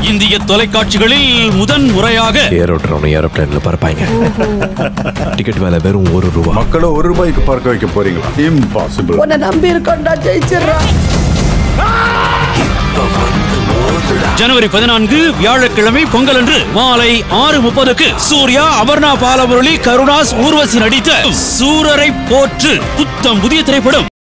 இந்திய தொலைக்காட்சிகளில் முதன் முறையாக ஏரோப்ளேன்ல பறப்பாங்க. டிக்கெட் விலை வெறும் ₹1. மக்களை ₹1 பார்க்க வைக்க போறீங்களா? இம்பாசிபிள். உன்னை நம்பி இருக்கோம்டா, ஜெயிச்சிடுறோம். ஜனவரி 14 வியாழக்கிழமை பொங்கல் அன்று மாலை 6:30க்கு சூர்யா, அபர்ணா பாலமுரளி, கருணாஸ், ஊர்வசி நடித்த சூரரை போற்று புத்தம் புதிய திரைப்படம்.